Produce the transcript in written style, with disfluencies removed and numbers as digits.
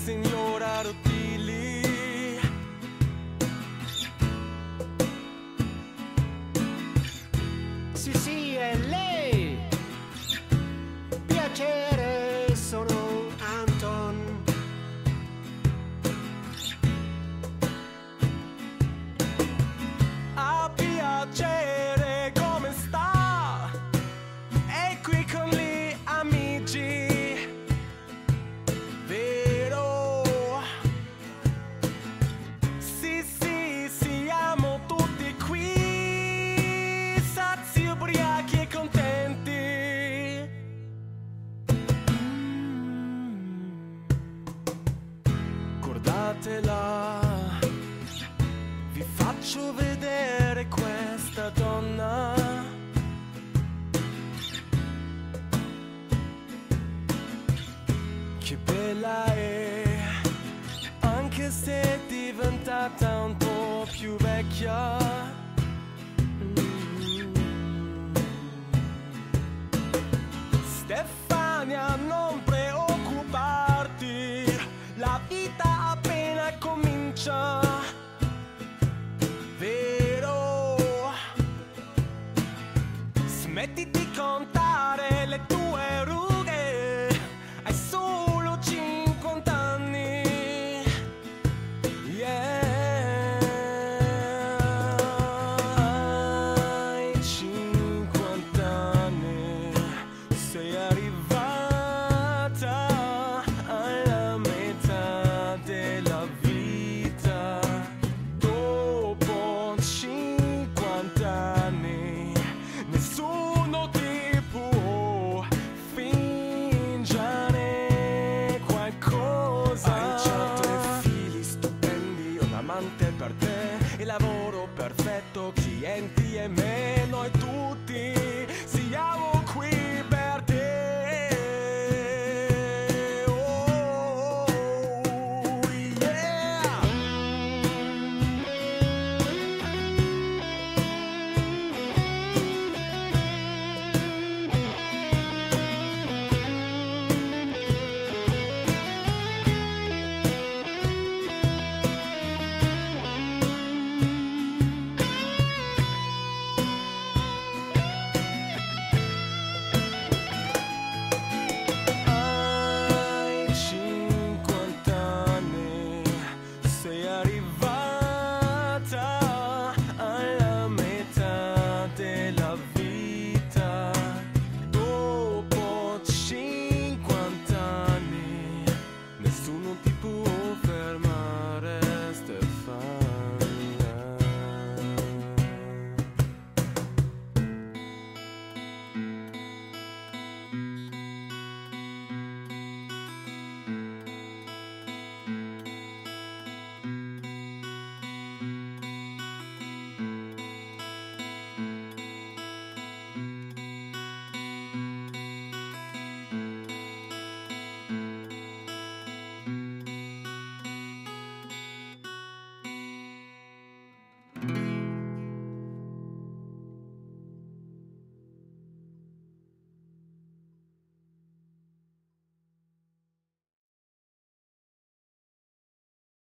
signora Rutilli. Sì, è lei. Piacere, sono Anton. A piacere, come sta? È qui con gli amici, vero? Sì, siamo tutti qui, sazi, ubriachi e contenti. Guardatela, vi faccio vedere questa donna. Che bella è, anche se è diventata un po' più vecchia. Stefania, non preoccuparti, la vita appena comincia, vero? Smetti di contare le tue rughe, hai solo 50 anni. Yeah, hai 50 anni, sei arrivato